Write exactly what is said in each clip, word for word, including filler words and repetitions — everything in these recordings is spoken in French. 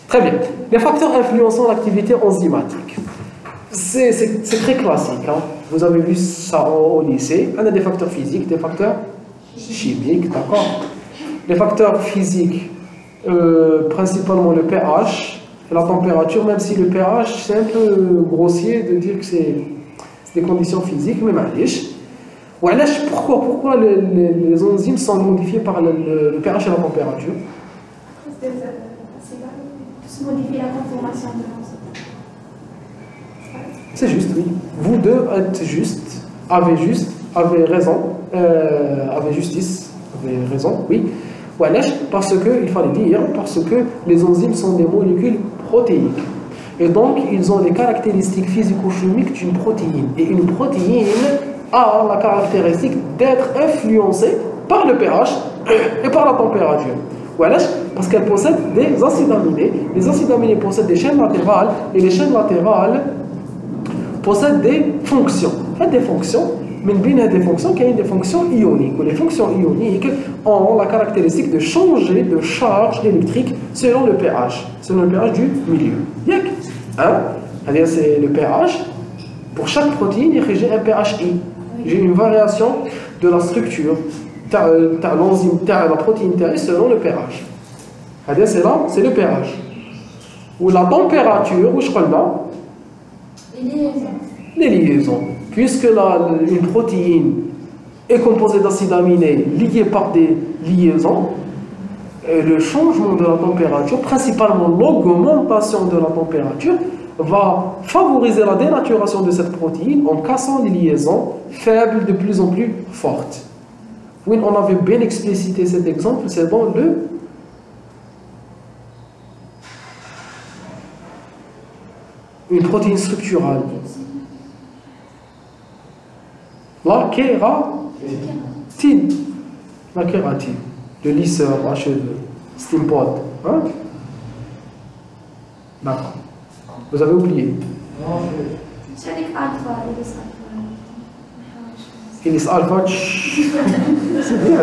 Très bien. Les facteurs influençant l'activité enzymatique. C'est très classique. Hein. Vous avez vu ça au, au lycée. On a des facteurs physiques, des facteurs chimiques, d'accord. Les facteurs physiques, euh, principalement le pH et la température, même si le pH, c'est un peu grossier de dire que c'est des conditions physiques, mais معليش. Pourquoi, pourquoi les, les, les enzymes sont modifiées par le, le, le pH et la température? C'est modifier la conformation de l'enzyme. C'est juste, oui. Vous deux êtes juste, avez juste, avez raison, euh, avez justice, avez raison, oui. Parce que, il fallait dire, parce que les enzymes sont des molécules protéiques. Et donc, ils ont les caractéristiques physico-chimiques d'une protéine. Et une protéine a la caractéristique d'être influencée par le pH et par la température. Voilà, parce qu'elle possède des acides aminés. Les acides aminés possèdent des chaînes latérales et les chaînes latérales possèdent des fonctions. En fait, des fonctions, mais il y a des fonctions qui ont des fonctions ioniques. Les fonctions ioniques ont la caractéristique de changer de charge électrique selon le pH, selon le pH du milieu. Hein? C'est le pH. Pour chaque protéine, j'ai un pH I. J'ai une variation de la structure. L'enzyme, la protéine T selon le pH. C'est là, c'est le pH. Ou la température, où je connais Les liaisons. Les liaisons. Puisque la, une protéine est composée d'acides aminés liés par des liaisons, le changement de la température, principalement l'augmentation de la température, va favoriser la dénaturation de cette protéine en cassant les liaisons faibles de plus en plus fortes. Oui, on avait bien explicité cet exemple, c'est dans le une protéine structurale. La kératine. La kératine. Le lisseur à cheveux. Steampod. Hein? D'accord. Vous avez oublié. C'est avec alpha, il est alpha. C'est bien.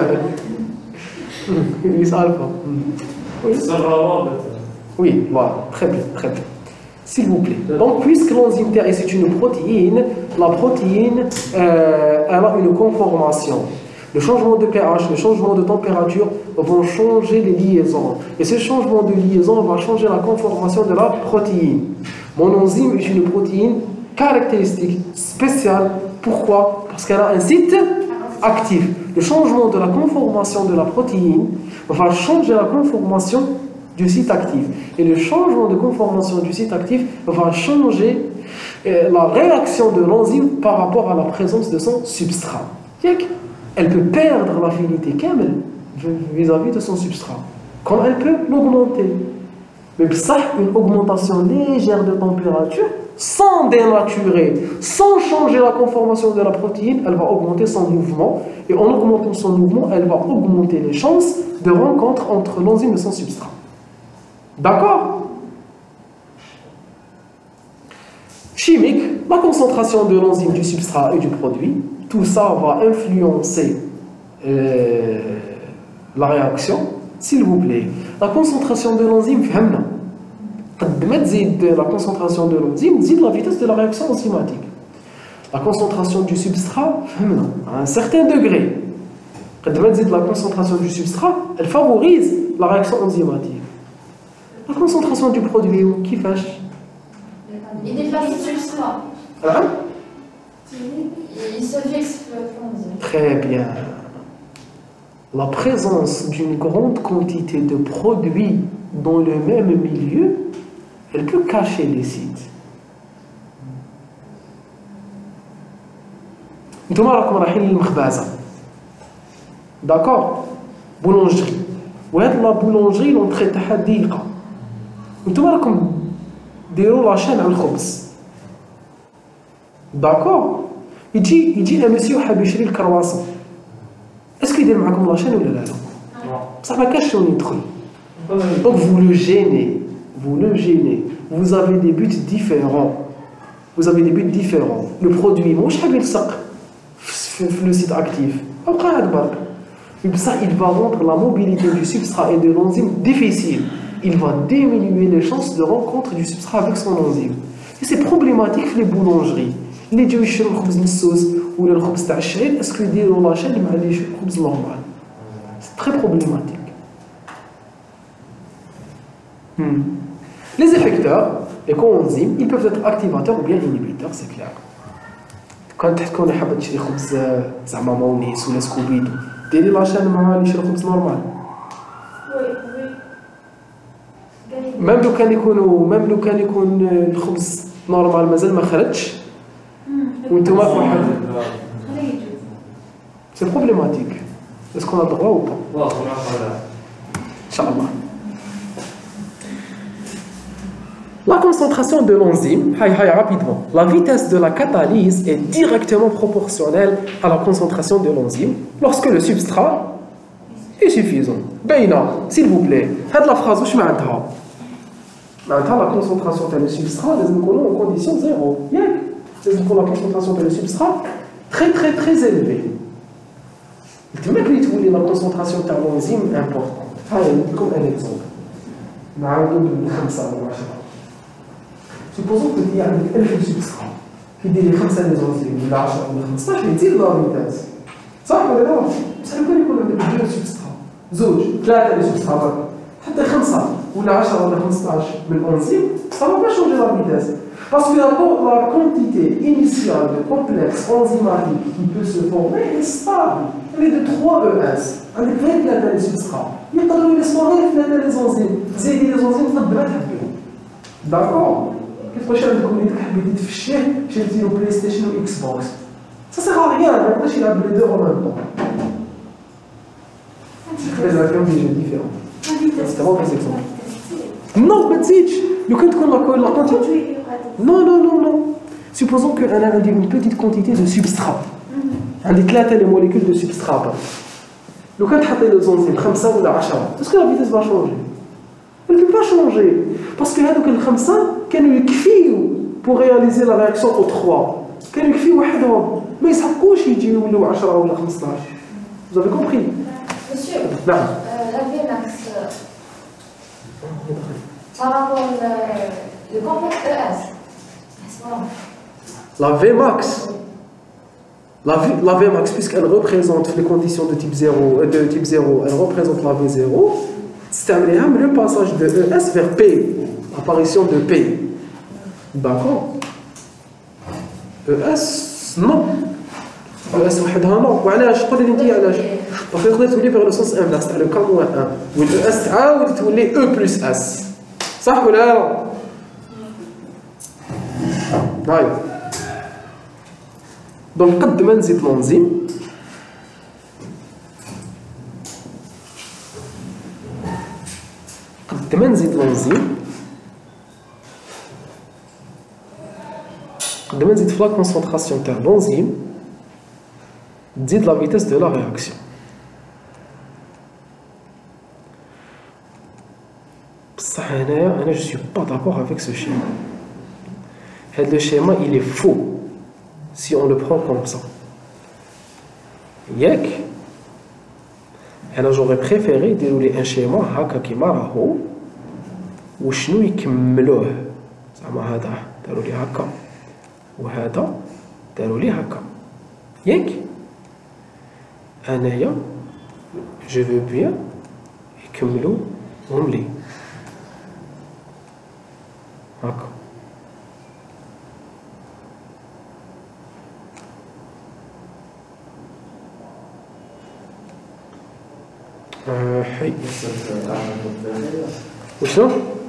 Il est alpha. Oui. Oui, voilà. Très bien, très bien. S'il vous plaît. Donc, puisque l'enzyme T est une protéine, la protéine euh, elle a une conformation. Le changement de pH, le changement de température vont changer les liaisons. Et ce changement de liaison va changer la conformation de la protéine. Mon enzyme est une protéine caractéristique, spéciale. Pourquoi? Parce qu'elle a un site actif. Le changement de la conformation de la protéine va changer la conformation du site actif. Et le changement de conformation du site actif va changer euh, la réaction de l'enzyme par rapport à la présence de son substrat. Elle peut perdre l'affinité camel vis-à-vis de son substrat, comme elle peut l'augmenter. Mais ça, une augmentation légère de température, sans dénaturer, sans changer la conformation de la protéine, elle va augmenter son mouvement. Et en augmentant son mouvement, elle va augmenter les chances de rencontre entre l'enzyme et son substrat. D'accord? Chimique, la concentration de l'enzyme, du substrat et du produit, tout ça va influencer euh, la réaction. S'il vous plaît, la concentration de l'enzyme, la concentration de l'enzyme, dit la vitesse de la réaction enzymatique. La concentration du substrat, à un certain degré, la concentration du substrat, elle favorise la réaction enzymatique. La concentration du produit, qui fâche? Il dépasse le substrat. Hein? Il se fixe. Très bien. La présence d'une grande quantité de produits dans le même milieu, elle peut cacher les sites. D'accord? Boulangerie. La boulangerie, l'entrée de انتم راكم ديروا لاشين على الخبز. داكور يجي يجي امسيو حاب يشري الكرواسون. اسكو يدير معكم لاشين ولا لا لا؟ بصح ما كاش شلون يدخل. Donc vous le gênez, vous le gênez. Vous avez des buts différents. Vous avez des buts différents. Le produit مش حاب يلصق في le site actif. Après il va rendre la mobilité du substrat et de l'enzyme difficile. il va diminuer les chances de rencontre du substrat avec son enzyme. Et c'est problématique dans les boulangeries. Les gens qui achètent le khubz de sauce ou le khubz de sha'ir, est-ce qu'ils disent la chaîne avec le khubz normal? C'est très problématique. Hmm. Les effecteurs, les coenzymes, ils peuvent être activateurs ou bien inhibiteurs, c'est clair. Quand tu as acheté le khubz زعما مونيس ولا سكوبيدو ديري لا شان مع اللي يشري خبز نورمال. ميم لو كان يكونوا ميم لو كان يكون الخبز نورمال مازال ما خرجش وانتم واحد سي بروبليماتيك. اسكو on a droit ou pas؟ Inch'Allah. La concentration de l'enzyme, rapidement, la vitesse de la catalyse est directement proportionnelle à la concentration de l'enzyme lorsque le substrat est suffisant. Beina, s'il vous plaît, faites la phrase, je m'entends. Maintenant, la concentration de le substrat, nous avons en condition zéro. C'est la concentration de le substrat très très très élevée. Tu mets que la concentration de l'enzyme est importante. Comme un exemple. Nous avons ça. Supposons que tu as un substrat qui dit les خمسة des enzymes, ou la عشرة ou خمسطاش اللي تزيد la vitesse. صح ولا لا؟ بس لو كان يكون عندك deux substrats، زوج، ثلاثة les substrats، حتى خمسة ولا عشرة ولا خمسطاش من l'enzyme, ça ne va pas changer la vitesse. Parce que la quantité initiale de complexe enzymatique qui peut se former est stable. Elle est de trois E S. avec vingt-trois les substrats. يقدروا يصنعوا ثلاثة les enzymes. زيدي les enzymes تقدر ما تحبهم. D'accord? كيفاش عندك وليدك حبيتي تفشيه شريتي له بلاي ستيشن و اكس بوكس سا سيغ ا ريان ما يقدرش يلعب لي دو اون ميم طون لي زاكيون ديجا ديفيرون سي فريمون بيس اكزومبل نو ما تزيدش لو كان تكون لا لا كونتيتي نو نو نو نو supposons que انا عندي une petite quantité de substrat عندي ثلاثه لي موليكول دو substrat لو كان تحطي لي زونزيم خمسة ولا عشرة اسكو لا فيتيس فا شونجي Elle ne peut pas changer. Parce que les خمسة كانوا يكفيوا pour réaliser la réaction aux trois. كانوا يكفيوا وحدهم. ما يسحقوش يجيو يولوا عشرة ولا خمسطاش. Vous avez compris? Monsieur, نعم. euh, la Vmax, par rapport au complexe E S, la Vmax, la, v, la Vmax, puisqu'elle représente les conditions de type zéro, de type zéro, elle représente la V zéro. C'est le passage de E S vers P, l'apparition de P. D'accord? E S, non. E S وحدها non. وعلاش؟ قولي لي انت علاش؟ باسكو تقدر تولي vers le sens inverse تاع le K moins un. وال E S تعاود تولي E plus S. صح ولا لا؟ هاي. دونك قد ما نزيد l'enzyme قد ما نزيد l'enzyme قد ما نزيد في la concentration تاع l'enzyme تزيد la vitesse de la réaction. بصح هنايا أنا je suis pas d'accord avec ce schéma. هذا le schéma il est faux si on le prend comme ça. ياك أنا j'aurais préféré يديروا لي ان شيما هكا كيما راهو وشنو يكملوه زعما هذا داروا لي هكا وهذا داروا لي هكا ياك أنايا جو فو بيان يكملوهم لي هكا حي وشنو؟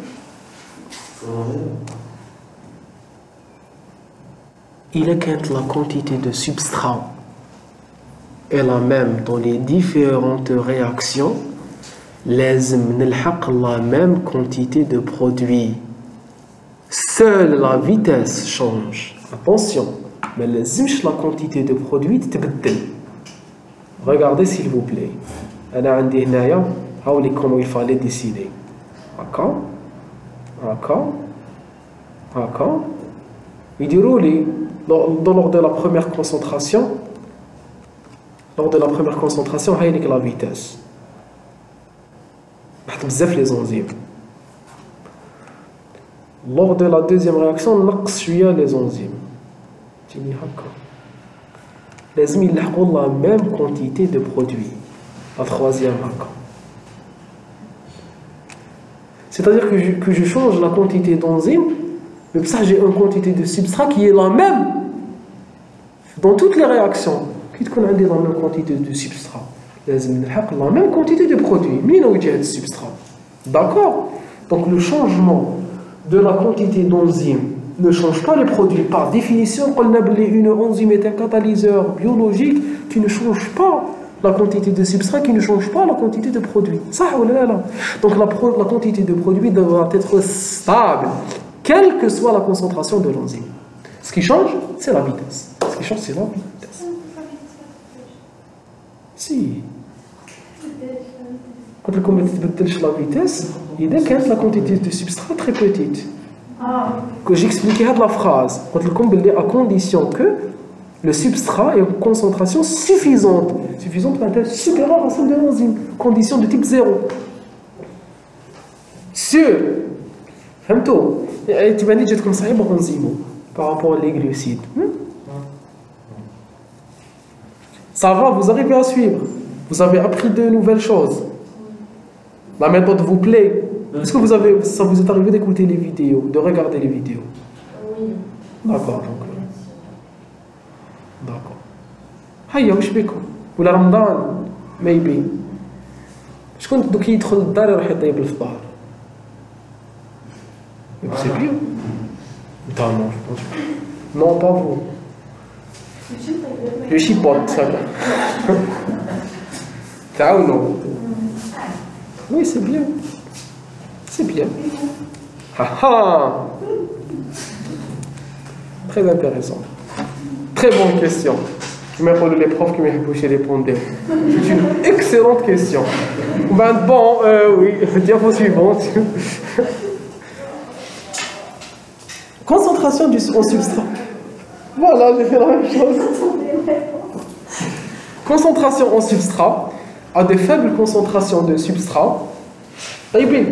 إلا كانت la quantité de substrat est la même dans les différentes réactions لازم نلحق la même quantité de produit. Seule la vitesse change. Attention, mais لازمش la quantité de produit تتبدل. Regardez s'il vous plaît. أنا عندي هنايا هاولي comment il fallait décider. هكا هكا هكا يديروا لي lors de la première concentration lors de la première concentration هاي لك la vitesse. واحد بزاف لي زونزيم lors de la deuxième réaction, نقص شوية les enzymes. تجيني هكا. لازم يلحقوا la même quantité de produit. La troisième هكا. C'est-à-dire que je, que je change la quantité d'enzymes, mais pour ça j'ai une quantité de substrat qui est la même dans toutes les réactions. Qui تكون عندي la même quantité de substrat. لازم نلحق la même quantité de produit. منين وجه هذا substrat? D'accord? Donc le changement de la quantité d'enzymes ne change pas les produits. Par définition, une enzyme est un catalyseur biologique qui ne change pas la quantité de substrat, qui ne change pas la quantité de produit. Ça, donc la, la quantité de produit devra être stable, quelle que soit la concentration de l'enzyme. Ce qui change, c'est la vitesse. Ce qui change, c'est la vitesse. Si. Quand on met la vitesse, il y a la quantité de substrat très petite. Que j'expliquais la phrase, quand on à condition que le substrat ait une concentration suffisante, suffisante pour être supérieure à celle de l'enzyme, condition de type zéro. Sûr. Fahmto. Tu m'as dit que je te conseille mon enzyme par rapport aux glucides. Ça va, vous arrivez à suivre. Vous avez appris de nouvelles choses. La méthode vous plaît. Est-ce que vous avez, ça vous est arrivé d'écouter les vidéos, de regarder les vidéos? Oui. D'accord. D'accord. هيا واش بكم؟ ولا رمضان ميبي. شكون دوك يدخل للدار يروح يطيب الفطار؟ سي بيان. Non, non, je pense pas. Non, pas vous. Je chipote, ça va. Taouno. Oui, c'est bien. C'est bien. Ha ha. Très intéressant. Très bonne question. Je me rappelle les profs qui m'ont poussé répondre. C'est une excellente question. Ben bon, euh, oui, diapo suivante. Concentration du en substrat. Voilà, j'ai fait la même chose. Concentration en substrat. À des faibles concentrations de substrat. طيبين.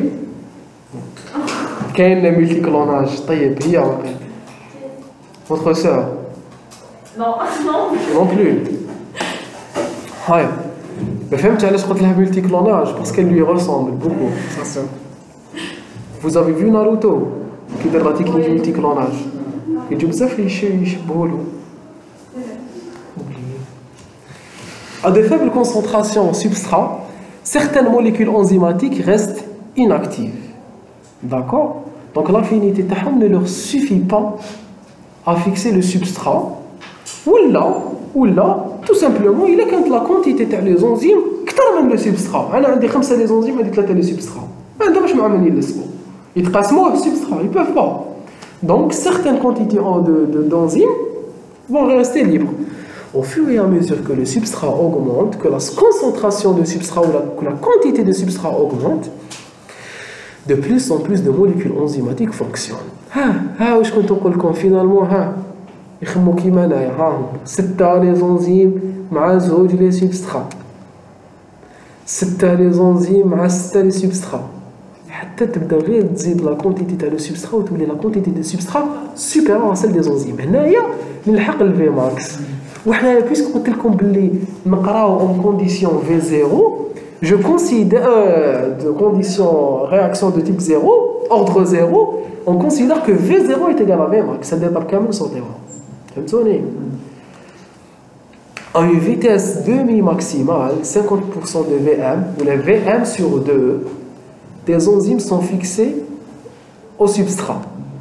كاين multiclonage. طيب هي واقع. Votre sœur. Non, non. Non plus. Ouais. Mais فهمت علاش قلت لها multiclonage parce qu'elle lui ressemble beaucoup. Ça c'est. Vous avez vu Naruto qui fait la technique du multiclonage. يجوا بزاف يشبهوا له. À de faibles concentrations en substrat, certaines molécules enzymatiques restent inactives. D'accord? Donc l'affinité ne leur suffit pas à fixer le substrat. Ou là, ou là, tout simplement, il est quand la quantité des enzymes كتر من le substrat. أنا عندي خمسة les enzymes, عندي ثلاثة les substrats. ما عندهمش مع من يلصقوا. يتقاسموا le substrat, ils peuvent pas. Donc certaines quantités d'enzymes vont rester libres. Au fur et à mesure que le substrat augmente, que la concentration de substrat ou la, que la quantité de substrat augmente, de plus en plus de molécules enzymatiques fonctionnent. Ah, ah, je compte encore finalement, ah, يخمو كيما انايا ها ستة لي زونزيم مع زوج لي سبسترا ستة لي زونزيم مع ستة لي سبسترا حتى تبدا غير تزيد لا كونتيتي تاع لو سبسترا وتولي لا كونتيتي دو سبسترا سوبيريور على سيل دي زونزيم. هنايا نلحق الفي ماكس وحنايا بيسك قلت لكم باللي نقراو اون كونديسيون في زيرو je considère euh, de condition réaction de type zéro ordre zéro on considère que V zéro est égal à V max ça dépend كامل صوتيها. فهمتوني؟ À une vitesse demi-maximale, cinquante pour cent de V M, ou les V M sur deux, des enzymes sont fixées au substrat.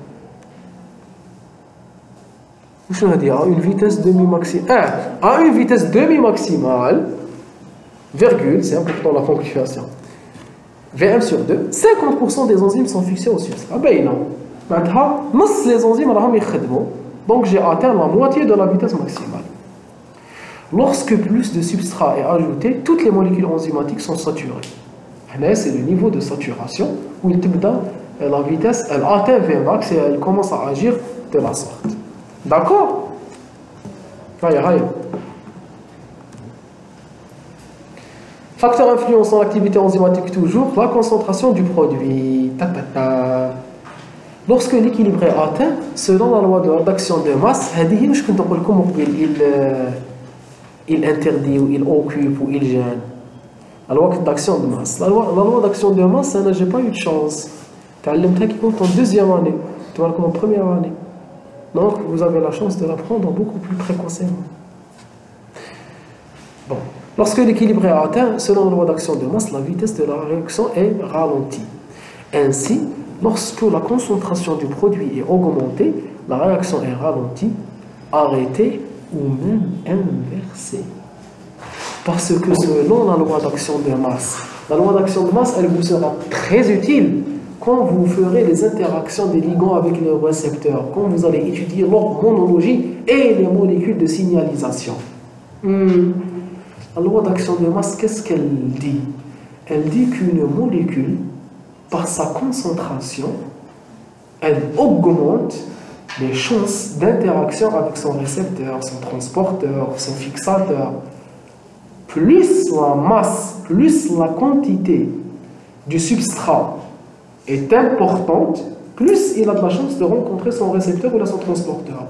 Je veux dire, à une vitesse demi-maximale, à une vitesse demi-maximale, virgule, c'est important la ponctuation. V M sur deux, cinquante pour cent des enzymes sont fixées au substrat. Ben non. Maintenant, les enzymes راهم يخدموا. Donc j'ai atteint la moitié de la vitesse maximale. Lorsque plus de substrat est ajouté, toutes les molécules enzymatiques sont saturées. Là, c'est le niveau de saturation où il la vitesse, elle atteint V max et elle commence à agir de la sorte. D'accord? Facteur influençant l'activité enzymatique toujours, la concentration du produit. Ta, ta, ta. Lorsque l'équilibre est atteint, selon la loi d'action de masse, il, il interdit, ou il occupe, ou il gêne. La loi d'action de masse. La loi, la loi d'action de masse, ça n'a pas eu de chance. Tu as qui compte en deuxième année, tu vas en première année. Donc, vous avez la chance de l'apprendre beaucoup plus précocement. Bon. Lorsque l'équilibre est atteint, selon la loi d'action de masse, la vitesse de la réaction est ralentie. Ainsi, lorsque la concentration du produit est augmentée, la réaction est ralentie, arrêtée ou même inversée. Parce que selon la loi d'action de masse, la loi d'action de masse, elle vous sera très utile quand vous ferez les interactions des ligands avec les récepteurs, quand vous allez étudier leur monologie et les molécules de signalisation. Hmm. La loi d'action de masse, qu'est-ce qu'elle dit? Elle dit qu'une molécule, par sa concentration, elle augmente les chances d'interaction avec son récepteur, son transporteur, son fixateur. Plus la masse, plus la quantité du substrat est importante, plus il a de la chance de rencontrer son récepteur ou son transporteur.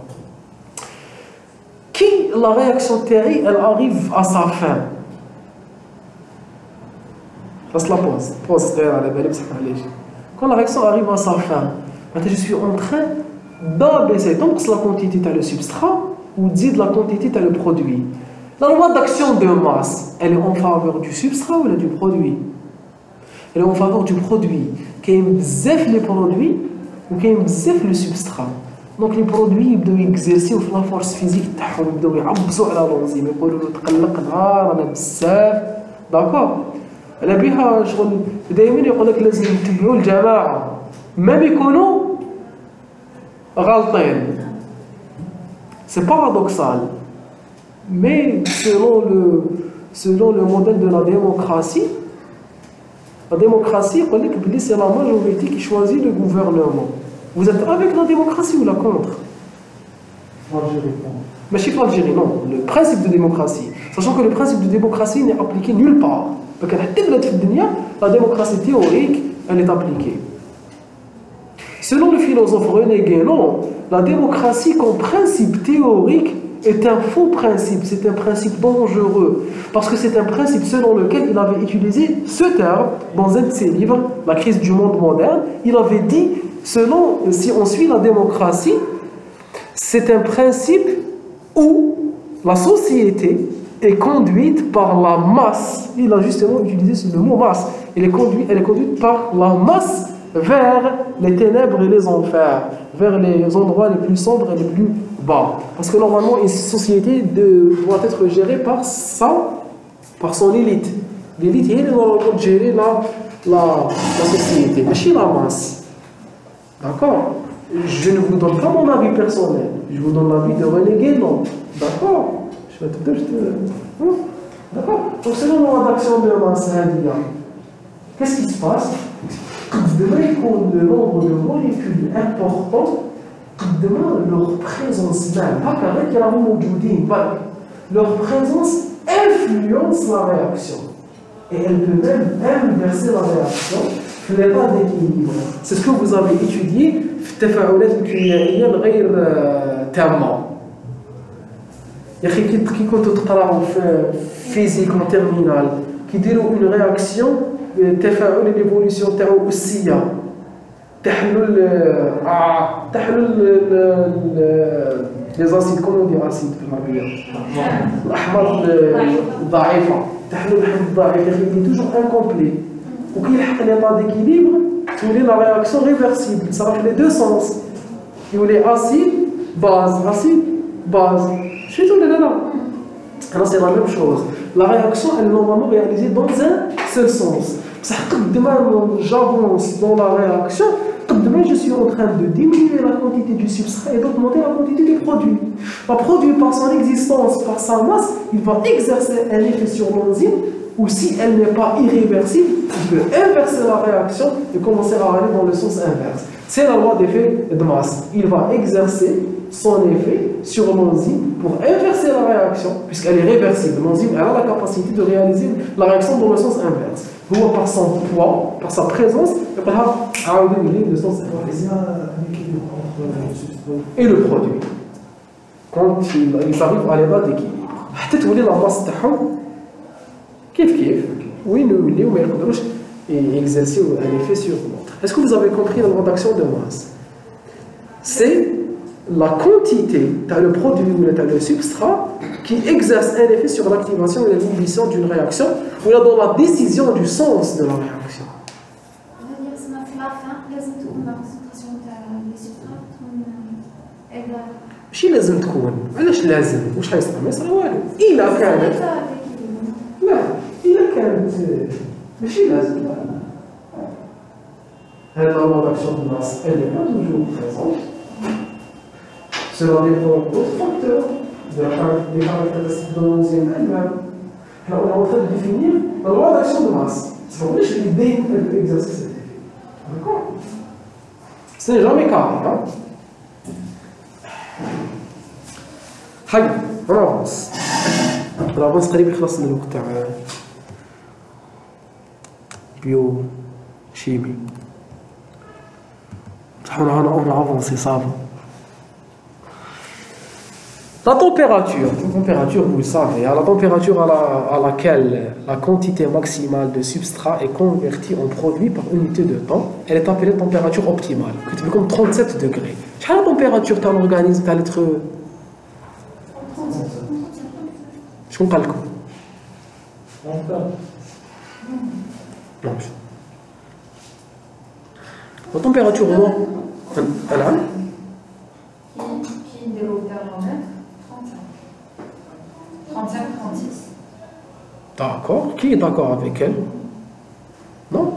Qui la réaction Terry, elle arrive à sa fin. Laisse la pause. Pause, quand la réaction arrive à sa fin, je suis en train d'abaisser donc la quantité de le substrat ou dire la quantité de le produit. La loi d'action de masse, elle est en faveur du substrat ou du produit? Elle est en faveur du produit. Qui est les produits ou qui est le substrat. Donc les produits doivent exercer la force physique, ils doivent يعبسوا على l'enzyme, يقولوا له تقلق نهار انا بزاف. داكور؟ على بها شغل دائما يقول لك لازم نتبعوا الجماعه ما بيكونوا غالطين. C'est paradoxal. Mais selon le, selon le modèle de la démocratie, la démocratie, c'est la majorité qui choisit le gouvernement. Vous êtes avec la démocratie ou la contre? L'Algérie. Mais chez l'Algérie, non. Le principe de démocratie. Sachant que le principe de démocratie n'est appliqué nulle part. Parce que la démocratie théorique, elle est appliquée. Selon le philosophe René Guénon, la démocratie comme principe théorique est un faux principe, c'est un principe dangereux, parce que c'est un principe selon lequel il avait utilisé ce terme dans un de ses livres, La crise du monde moderne. Il avait dit, selon, si on suit la démocratie, c'est un principe où la société est conduite par la masse. Il a justement utilisé le mot masse. Elle est conduite, elle est conduite par la masse vers les ténèbres et les enfers, vers les endroits les plus sombres et les plus bas. Parce que normalement, une société de, doit être gérée par, sa, par son élite. L'élite, elle doit gérer la, la, la société, mais chez la masse. D'accord? Je ne vous donne pas mon avis personnel, je vous donne l'avis de René Guénon. D'accord? Je vais te dire, je te... D'accord? Donc, selon la loi d'action de masse, qu'est-ce qui se passe? Demain, le nombre de molécules importantes, demain, leur présence même, pas qu'avec la homodyne, leur présence influence la réaction. Et elle peut même inverser la réaction, في l'état d'équilibre. C'est ce que vous avez étudié في التفاعلات الكيميائية الغير تامة. يا أخي كي كنتوا تقراو في فيزيك en terminale كيديروا une réaction تفاعل الايفوليسيون تاعو أسية تحلل اه تحلل لي زاسيد كومون دي اسيد في العربيه الاحماض الضعيفه تحلل الحمض الضعيف يا اخي توجور انكومبلي وكيلحق ليطا ديكيليبر تولي لا رياكسيون ريفرسيبل صرا في لي دو سونس يولي اسيد باز اسيد باز شفتوا ولا لا؟ Alors c'est la même chose. La réaction elle est normalement réalisée dans un seul sens. Ça demain j'avance dans la réaction, demain je suis en train de diminuer la quantité du substrat et d'augmenter la quantité du produit. Le produit par son existence, par sa masse, il va exercer un effet sur l'enzyme ou si elle n'est pas irréversible, il peut inverser la réaction et commencer à aller dans le sens inverse. C'est la loi d'effet de masse. Il va exercer son effet sur l'enzyme pour inverser la réaction, puisqu'elle est réversible. L'enzyme a la capacité de réaliser la réaction dans le sens inverse. هو par son poids, par sa présence, يقولها عاودوا لي deux cent cinquante. Et le produit. Quand ils arrivent à l'état d'équilibre. حتى تولي la masse تاعهم كيف كيف وين يوليو ما يقدروش exercer un effet sur l'autre. Est-ce que vous avez compris la loi d'action de masse? C'est la quantité, tu as le produit ou le substrat qui exerce un effet sur l'activation et l'inhibition d'une réaction ou là dans la décision du sens de la réaction. ماشي لازم تكون، علاش لازم؟ واش حيصرى؟ ما يصرى والو. إلا كانت لا، إلا كانت ماشي لازم. هذا la réaction de masse, elle n'est pas toujours présente. Cela dépend d'autres facteurs, des caractéristiques de l'enzyme elle-même. On est en train de définir la loi d'action de masse. C'est pour ça que l'idée d'exercer cet effet. D'accord? Ce n'est jamais carré. Hein? Allez, on avance. On avance قريب يخلص لنا الوقت تاع بيو شيمي. On a, on a avancé, ça va. La température, la température, vous le savez, à la température à, la, à laquelle la quantité maximale de substrat est convertie en produit par unité de temps, elle est appelée température optimale, qui est comme trente-sept degrés. Quelle est la température de l'organisme de l'être humain? Je comprends pas le coup. Non. La température au moins. الآن كي نديرو الترمومتر trente-cinq trente-six. D'accord. Qui est d'accord avec elle? Non?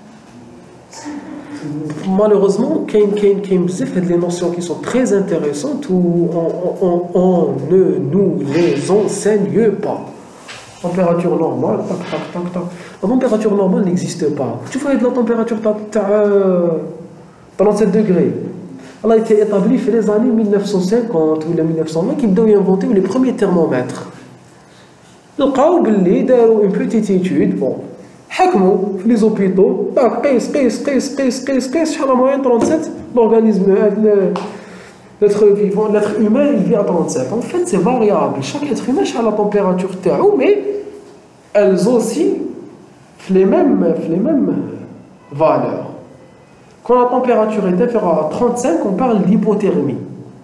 Malheureusement, il y a des notions qui sont très intéressantes où on, on, on ne nous les enseigne pas. Température normale, tac, tac, tac, tac. La température normale n'existe pas. Tu vois, de la température trente-sept degrés. Elle a été établie dans les années mille neuf cent cinquante ou mille neuf cent vingt qui ont inventé les premiers thermomètres. Ils ont une petite étude. Bon, dans les hôpitaux, قيس قيس قيس قيس قيس قيس شحال la moyenne trente-sept. L'organisme, l'être vivant, l'être humain, il vit à trente-sept. En fait, c'est variable. Chaque être humain a la température théo, mais elles aussi les mêmes, les mêmes valeurs. Quand la température est inférieure à trente-cinq, on parle d'hypothermie.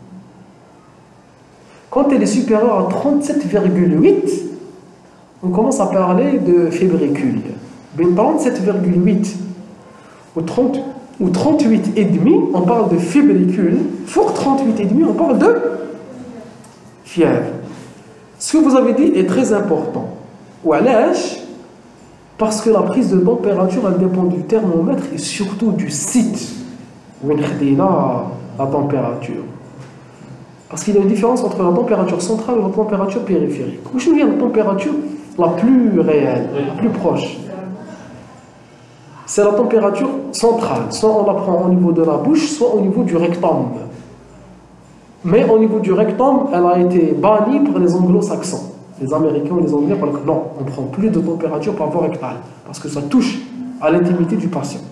Quand elle est supérieure à trente-sept virgule huit, on commence à parler de fébricule. Ben trente-sept virgule huit ou, trente, ou trente-huit virgule cinq, on parle de fébricule. Pour trente-huit virgule cinq, on parle de fièvre. Ce que vous avez dit est très important. Ou à l'âge, parce que la prise de température, elle dépend du thermomètre et surtout du site où on a la température. Parce qu'il y a une différence entre la température centrale et la température périphérique. Où je viens la température la plus réelle, la plus proche? C'est la température centrale. Soit on la prend au niveau de la bouche, soit au niveau du rectum. Mais au niveau du rectum, elle a été bannie par les anglo-saxons. Les Américains ou les Anglais parlent que non, on ne prend plus de température par voie rectale, parce que ça touche à l'intimité du patient.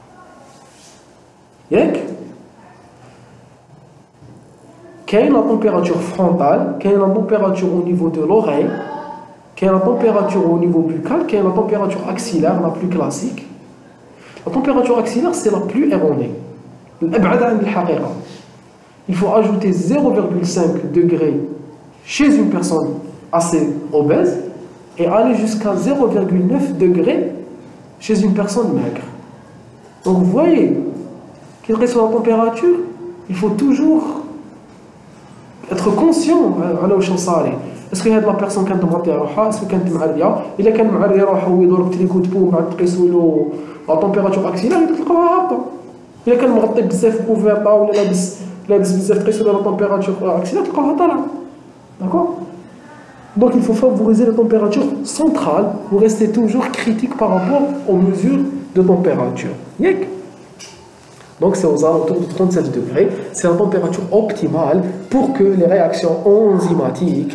Yek? Quelle est la température frontale? Quelle est la température au niveau de l'oreille? Quelle est la température au niveau buccal? Quelle est la température axillaire, la plus classique? La température axillaire, c'est la plus erronée. Il faut ajouter zéro virgule cinq degrés chez une personne assez obèse et aller jusqu'à zéro virgule neuf degrés chez une personne maigre. Donc vous voyez, quelle que soit la température, il faut toujours être conscient على واش نصاري. Est-ce que هاد la personne كانت مغطيه روحها؟ Est-ce que كانت معريه؟ إلا كان معريه روحها ويدور بتريكو تبو وبعد تقيسوا له لا température axillaire تلقاوها هابطه. إلا كان مغطي بزاف بوفيطا ولا لابس لابس بزاف تقيسوا له لا température axillaire تلقاوها طالعه. D'accord? Donc il faut favoriser la température centrale pour rester toujours critique par rapport aux mesures de température. Yek. Donc c'est aux alentours de trente-sept degrés. C'est la température optimale pour que les réactions enzymatiques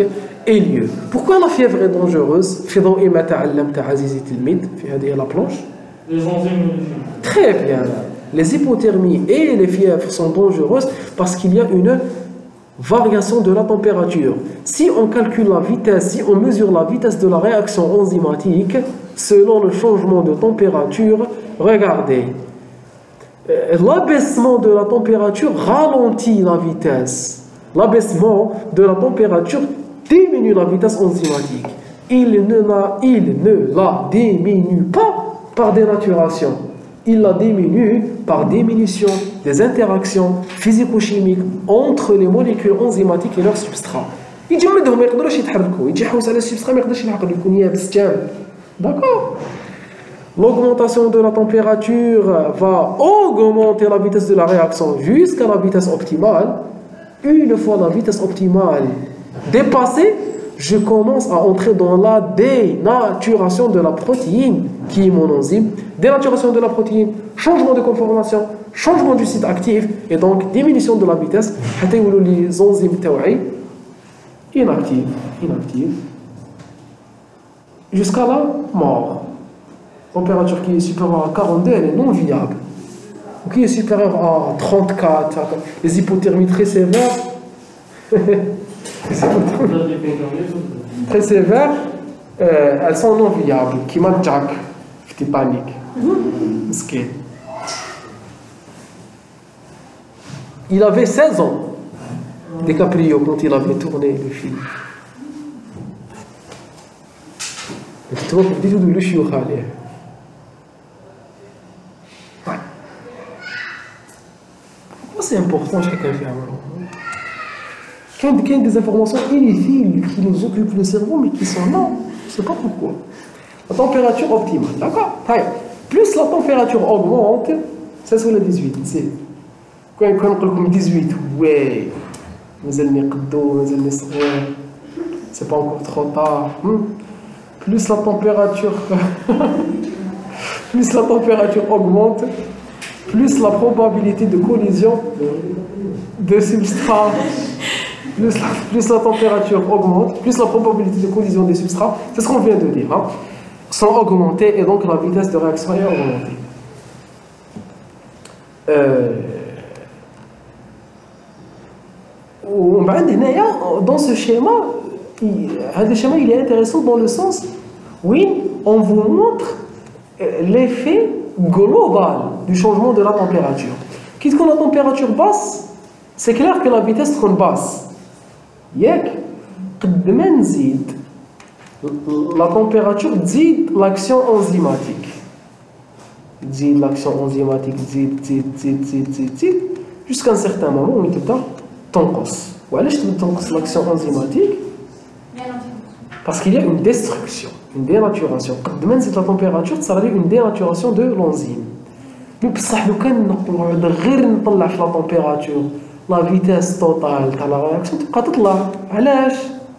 ait lieu. Pourquoi la fièvre est dangereuse? في ضوء ما تعلمت عزيزي التلميذ في هذه la planche. Les enzymes. Très bien. Les hypothermies et les fièvres sont dangereuses parce qu'il y a une variation de la température. Si on calcule la vitesse, si on mesure la vitesse de la réaction enzymatique selon le changement de température, regardez, l'abaissement de la température ralentit la vitesse. L'abaissement de la température diminue la vitesse enzymatique. Il ne la, il ne la diminue pas par dénaturation. Il la diminue par diminution des interactions physico-chimiques entre les molécules enzymatiques et leur substrat. يجمدهم ما يقدروش يتحركوا يجي يحوس على السبسترا ما يقدرش يلحق يكون يابس تام. D'accord. L'augmentation de la température va augmenter la vitesse de la réaction jusqu'à la vitesse optimale. Une fois la vitesse optimale dépassée, je commence à entrer dans la dénaturation de la protéine qui est mon enzyme. Dénaturation de la protéine, changement de conformation, changement du site actif et donc diminution de la vitesse. Les enzymes inactives, inactives, jusqu'à la mort. Température qui est supérieure à quarante-deux, elle est non viable. Ou qui est supérieure à trente-quatre, les hypothermies très sévères. Très sévères, euh, elles sont non viables. Qui m'a Jack, petit panique. Il avait seize ans, DiCaprio, quand il avait tourné le film. Tu vois, pour dire de l'ushio khalé. Pourquoi c'est important chacun fait un Quand il y a des informations inutiles qui nous occupent le cerveau, mais qui sont là, je ne sais pas pourquoi. La température optimale, d'accord? Plus la température augmente, ça c'est le dix-huit. C'est quand on dit dix-huit, ouais, c'est pas encore trop tard. Plus la température, plus la température augmente, plus la probabilité de collision de substrats. Plus la, plus la température augmente, plus la probabilité de collision des substrats, c'est ce qu'on vient de dire, hein, sont augmentées et donc la vitesse de réaction est augmentée. Euh, dans ce schéma, il, schéma, il est intéressant dans le sens, oui, on vous montre l'effet global du changement de la température. Quitte que la température basse, c'est clair que la vitesse sera basse. ياك قد ما نزيد la température تزيد l'action enzymatique تزيد l'action enzymatique تزيد تزيد تزيد تزيد تزيد تزيد jusqu'à un certain moment où تبدا تنقص. وعلاش تبدا تنقص l'action enzymatique? Parce qu'il y a une destruction, une dénaturation. قد ما نزيد la température تصرى لي une dénaturation de l'enzyme. مي بصح لو كان نقعد غير نطلع في la température la vitesse totale de la réaction تبقى تطلع. علاش؟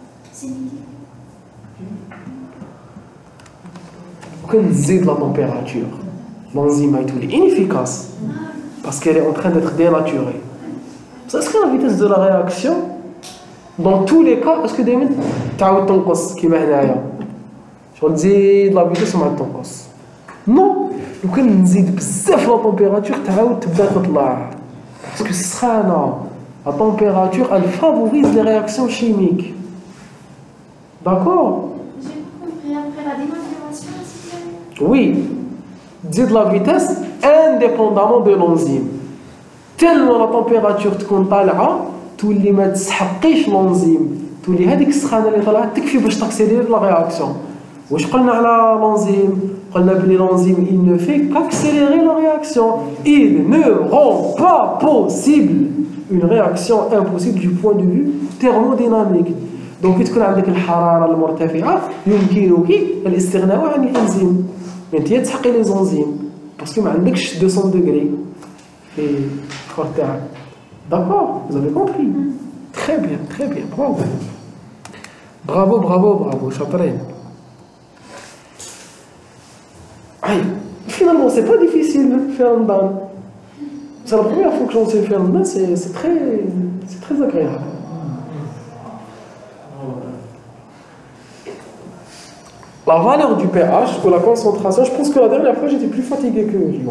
وكان تزيد la température l'enzyme est inefficace parce qu'elle est en train d'être dénaturée. Est-ce que la vitesse de la réaction dans tous les cas est-ce que دائما تعاود تنقص كيما هنايا شغل تزيد la vitesse وما تنقص؟ non. لو كان نزيد بزاف la température تعاود تبدا تطلع. Parce que Srana, la température, elle favorise les réactions chimiques. D'accord? J'ai compris après la dénaturation, c'est oui. Dire la vitesse indépendamment de l'enzyme. Tellement la température تكون طالعة تولي ما تسحقيش l'enzyme. تولي هذيك السخانة اللي طلعت تكفي باش تاكسيلير la réaction. واش قلنا على l'enzyme؟ قلنا بلي l'enzyme il ne fait qu'accélérer la réaction. Il ne rend pas possible une réaction impossible du point de vue thermodynamique. Donc تكون عندك الحرارة المرتفعة يمكنك الاستغناء عن الانزيم. انت تسحقي لي زونزيم باسكو ما عندكش deux cents degrés في الكور تاعك. D'accord? Vous avez compris? Très bien, très bien. Bravo. Bravo, bravo, bravo. شاطرين. Finalement, c'est pas difficile de faire un dan. C'est la première fois que j'en sais faire un dan, c'est très, c'est très agréable. la valeur du pH ou la concentration, je pense que la dernière fois j'étais plus fatigué que non.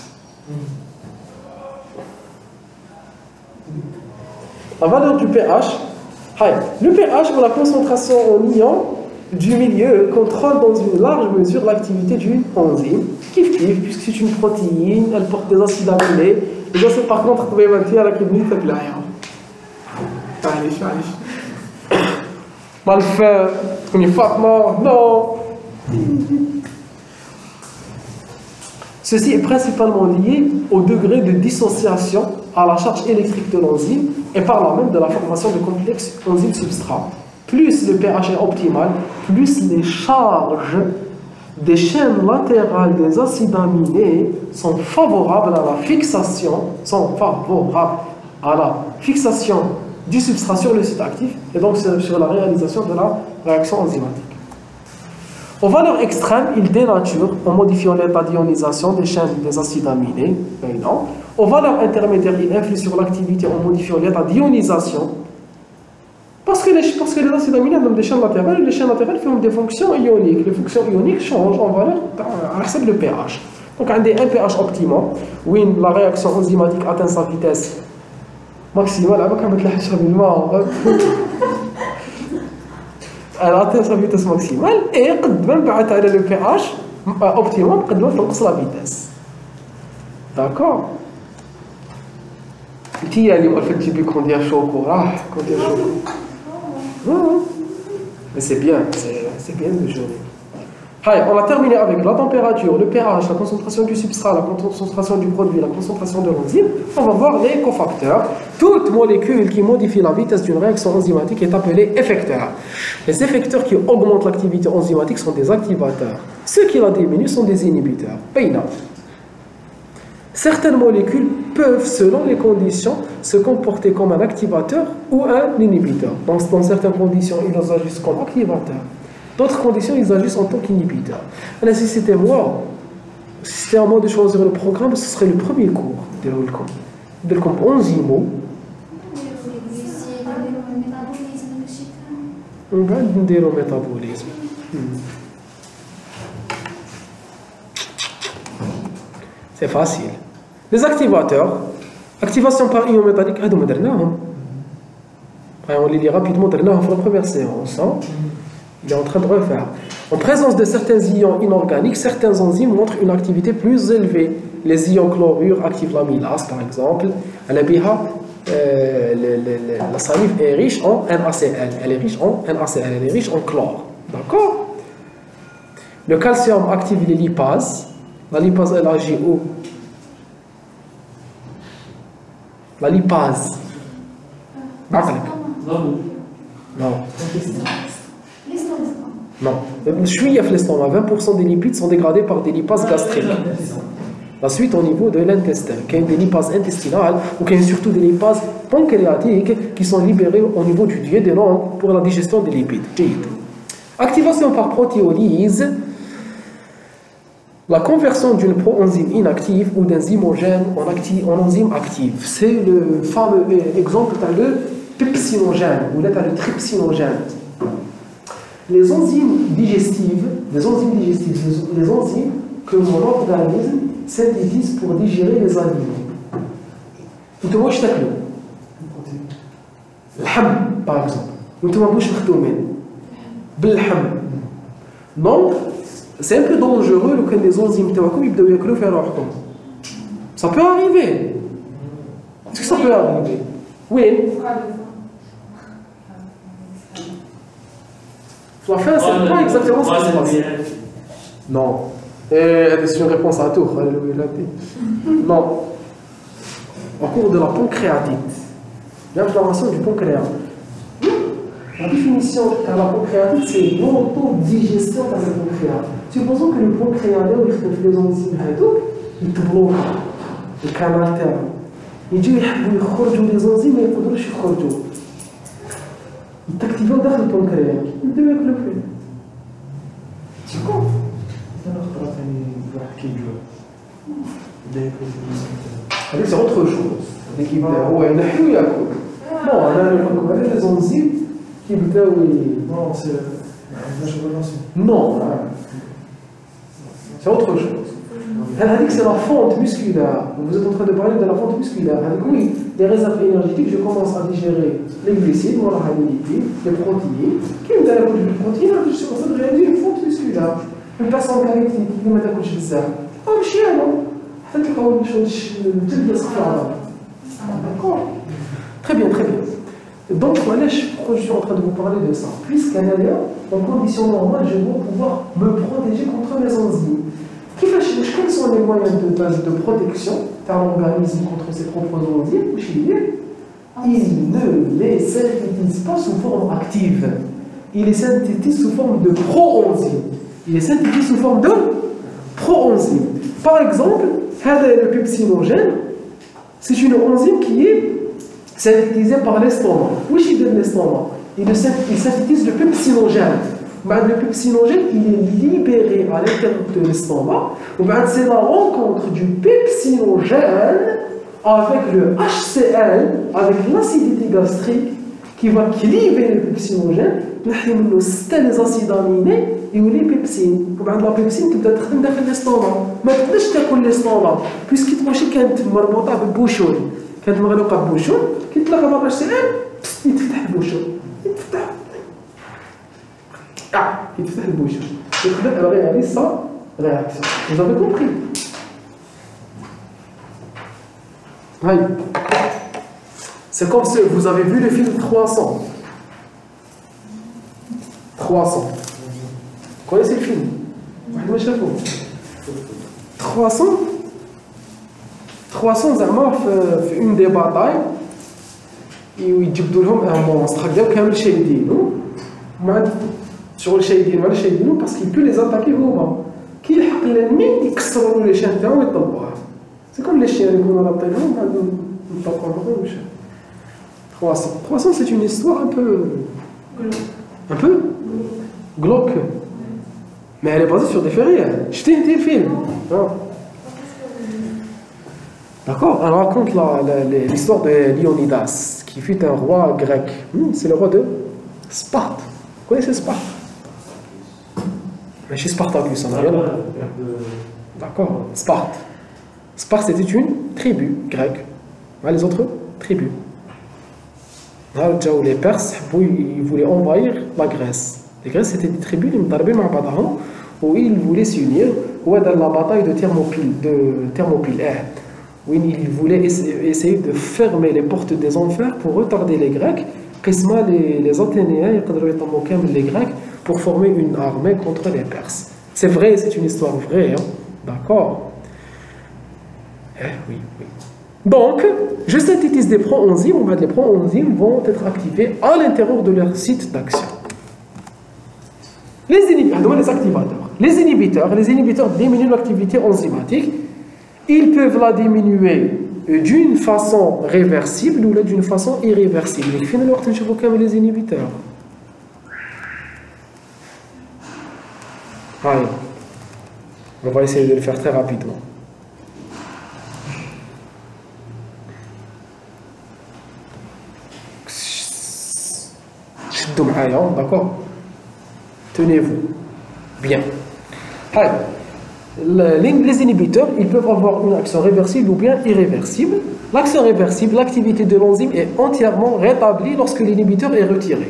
La valeur du pH, le pH ou la concentration en ion du milieu contrôle dans une large mesure l'activité d'une enzyme. Kif kif, puisque c'est une protéine, elle porte des acides aminés. Les acides par contre, vous pouvez maintenir la kidney de la Allez, allez. Malfait, on est Fatma, non. Ceci est principalement lié au degré de dissociation à la charge électrique de l'enzyme et par là même de la formation de complexes enzyme-substrat. Plus le pH est optimal, plus les charges des chaînes latérales des acides aminés sont favorables à la fixation, sont favorables à la fixation du substrat sur le site actif et donc sur la réalisation de la réaction enzymatique. Aux valeurs extrêmes, il dénature en modifiant l'état d'ionisation des chaînes des acides aminés. Mais non. Aux valeurs intermédiaires, il influe sur l'activité en modifiant l'état d'ionisation. Parce que, les, parce que les acides aminés ont des chaînes latérales, et les chaînes latérales font des fonctions ioniques. Les fonctions ioniques changent en valeur à le pH. Donc, on a un pH optimum, où la réaction enzymatique atteint sa vitesse maximale. Elle atteint sa vitesse maximale et même le pH optimum peut faire la vitesse. D'accord? Qui a dit que tu peux dire chaud mais c'est bien, c'est bien de jouer. On a terminé avec la température, le pH, la concentration du substrat, la concentration du produit, la concentration de l'enzyme. On va voir les cofacteurs. Toute molécule qui modifie la vitesse d'une réaction enzymatique est appelée effecteur. Les effecteurs qui augmentent l'activité enzymatique sont des activateurs. Ceux qui la diminuent sont des inhibiteurs. Payna. Certaines molécules peuvent, selon les conditions, se comporter comme un activateur ou un inhibiteur. Donc, dans certaines conditions, ils agissent comme activateurs. D'autres conditions, ils agissent en tant qu'inhibiteurs. Alors, si c'était moi, si c'était à moi de choisir le programme, ce serait le premier cours de l'Olcom. De l'Olcom enzymo. On va dire au métabolisme. C'est facile. Les activateurs, activation par ion métallique, on les lit rapidement dans la première séance. Il est en train de refaire. En présence de certains ions inorganiques, certains enzymes montrent une activité plus élevée. Les ions chlorure activent l'amylase, par exemple. Euh, le, le, le, la salive est riche en N A C L. Elle est riche en N A C L. Elle est riche en chlore. D'accord? Le calcium active les lipases. La lipase, elle agit où? La lipase. Non. Non. Non. Je suis à l'estomac. vingt pour cent des lipides sont dégradés par des lipases gastriques. La suite au niveau de l'intestin. Il y a des lipases intestinales ou il y a surtout des lipases pancréatiques qui sont libérées au niveau du duodénum pour la digestion des lipides. Activation par protéolyse. La conversion d'une proenzyme inactive ou d'un zymogène en, acti en enzyme active. C'est le fameux exemple de pepsinogène ou le trypsinogène. Les enzymes digestives, les enzymes digestives, les enzymes que mon organisme synthétise pour digérer les aliments. Vous voyez ce que le ham, par exemple. Vous voyez ce que le ham. Donc, c'est un peu dangereux que les enzymes ils faire leur temps. Ça peut arriver. Est-ce que ça peut arriver? Oui. La fin, c'est pas exactement ce qui se passe. Non. C'est une réponse à tout. Non. En cours de la pancréatite, l'inflammation du pancréas. La définition de la pancréatite, c'est l'autodigestion de la pancréas. Supposons que le pancréas, les enzymes, ils te bloquent le canal interne. Ils disent qu'ils veulent les enzymes, mais ils ne peuvent pas les sortir. Ils t'activent dans le pancréas. Ils doivent le faire. Tu comprends? C'est autre chose. Bon, on a les enzymes qui non, c'est Non, c'est autre chose. Elle a dit que c'est la fente musculaire. Vous êtes en train de parler de la fente musculaire. Elle a dit oui, les réserves énergétiques, je commence à digérer les glucides, les protéines. Qui me donne les protéines? Je suis en train de réaliser une fente musculaire. Une personne qui me donne des choses. Oh, je suis là, non? D'accord. Très bien, très bien. Donc, voilà, pourquoi je suis en train de vous parler de ça? Puisqu'à l'intérieur, en conditions normales, je dois pouvoir me protéger contre les enzymes. Quels sont les moyens de, de, de protection d'un organisme contre ses propres enzymes? Il ne les synthétise pas sous forme active. Il les synthétise sous forme de pro-enzyme. Il les synthétise sous forme de pro-enzyme. Par exemple, le pepsinogène, c'est une enzyme qui est synthétisée par l'estomac. Où est-ce qu'il donne l'estomac? Il synthétise le pepsinogène. Le pepsinogène, il est libéré à l'intérieur de l'estomac. C'est la rencontre du pepsinogène avec le H C L, avec l'acidité gastrique, qui va cliver le pepsinogène. Nous avons les acides aminés et les pepsines. La pepsine peut être dans l'estomac. Mais tu peux pas l'estomac, puisqu'il te marche quand tu مربوطة بالبوشون. كانت مغلوقة بالبوشون، كي تلاقى مع الاتش سي ال يتفتح البوشون. يتفتح. Ah, il fait le bouche. Elle réalise sa réaction. Vous avez compris? Oui. C'est comme si vous avez vu le film trois cents. trois cents. Vous connaissez le film? trois cents. trois cents, c'est une des batailles. Et ils disent un monstre. Sur le shahidin, le shahidin, parce qu'il peut les attaquer au bas. Qui est l'ennemi, il casse les chiens et il c'est comme les chiens, on a la taille, on pas le chien. trois cents. trois cents, c'est une histoire un peu. Un peu glauque. Mais elle est basée sur des faits réels. Je t'ai dit le film. D'accord? Elle raconte l'histoire de Léonidas, qui fut un roi grec. C'est le roi de Sparte. Vous connaissez Sparte? Mais chez Spartacus, on a rien. D'accord, Sparte. Sparte, c'était une tribu grecque. Les autres tribus. Les Perses, ils voulaient envahir la Grèce. Les Grèces, c'était des tribus où ils voulaient s'unir. Ou dans la bataille de Thermopyle, de Thermopyle, où ils voulaient essayer de fermer les portes des enfers pour retarder les Grecs. Les, les Athéniens, les Grecs, pour former une armée contre les Perses. C'est vrai, c'est une histoire vraie, hein? D'accord? Eh oui, oui. Donc, je synthétise des pro-enzymes, les pro-enzymes vont être activés à l'intérieur de leur site d'action. Les inhibiteurs, les activateurs. Les inhibiteurs, les inhibiteurs diminuent l'activité enzymatique. Ils peuvent la diminuer d'une façon réversible ou d'une façon irréversible. Et finalement, on voit comme les inhibiteurs. Allez, on va essayer de le faire très rapidement. D'accord? Tenez-vous bien. Allez. Les inhibiteurs, ils peuvent avoir une action réversible ou bien irréversible. L'action réversible, l'activité de l'enzyme est entièrement rétablie lorsque l'inhibiteur est retiré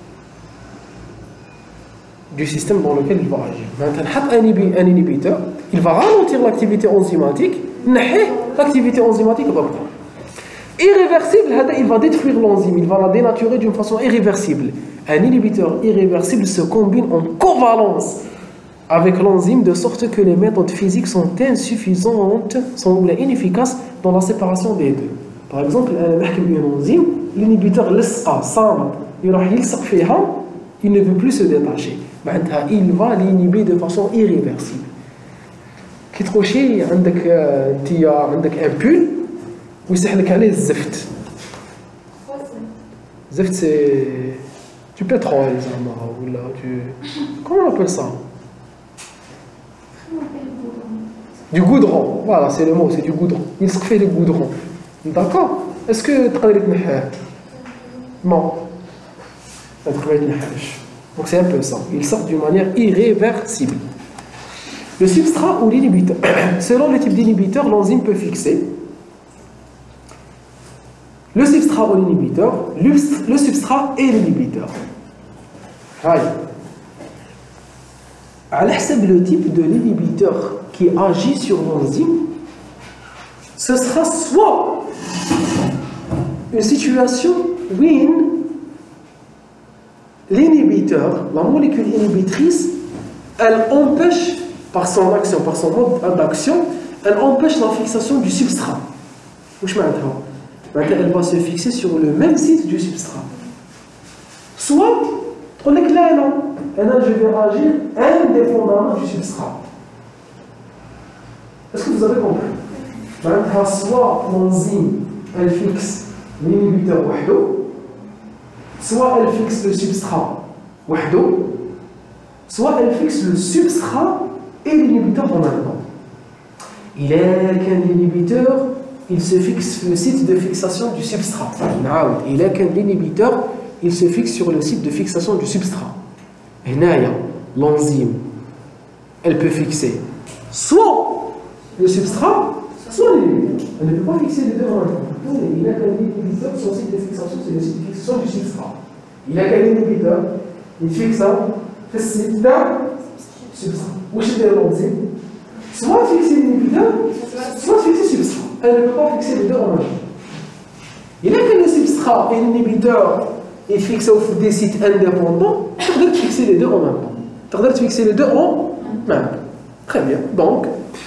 du système dans lequel il va agir. Maintenant, un inhibiteur, il va ralentir l'activité enzymatique, l'activité enzymatique va reprendre. Irréversible, il va détruire l'enzyme, il va la dénaturer d'une façon irréversible. Un inhibiteur irréversible se combine en covalence avec l'enzyme de sorte que les méthodes physiques sont insuffisantes, sont inefficaces dans la séparation des deux. Par exemple, une enzyme, l'inhibiteur l'sqa, il ne veut plus se détacher. Il va l'inhiber de façon irréversible. Qui trop chier, tu as un pull, ou c'est le zeft. Zeft, c'est du pétrole, ou là, du... Comment on appelle ça? Du goudron, voilà, c'est le mot, c'est du goudron. Il se fait le goudron. D'accord? Est-ce que tu as dit non? Tu as dit Donc c'est un peu ça. Il sort d'une manière irréversible. Le substrat ou l'inhibiteur. Selon le type d'inhibiteur, l'enzyme peut fixer le substrat ou l'inhibiteur, le substrat et l'inhibiteur. Aïe. À l'hsab le type de l'inhibiteur qui agit sur l'enzyme, ce sera soit une situation où l'inhibiteur, la molécule inhibitrice, elle empêche, par son action, par son mode d'action, elle empêche la fixation du substrat. Elle va se fixer sur le même site du substrat. Soit, on est clair, non, je vais réagir indépendamment du substrat. Est-ce que vous avez compris? Soit l'enzyme, elle fixe l'inhibiteur wahdo, soit elle fixe le substrat wahdo, soit elle fixe le substrat et l'inhibiteur en même temps. Il est qu'un inhibiteur, il se fixe le site de fixation du substrat. Il est qu'un inhibiteur, il se fixe sur le site de fixation du substrat. Et l'enzyme, elle peut fixer soit le substrat, soit l'inhibiteur. Elle ne peut pas fixer les deux en même temps. Il a qu'un inhibiteur, son site de fixation, c'est le site de fixation du substrat. Il a qu'un inhibiteur, il fixe le site du substrat. Où est l'enzyme? Soit fixer l'inhibiteur, soit fixer le substrat. Elle ne peut pas fixer les deux en même temps. Il a que le substrat et l'inhibiteur est fixé au des sites indépendants, tu dois fixer les deux en même temps. Tu dois fixer les deux en même temps. Très bien. Donc,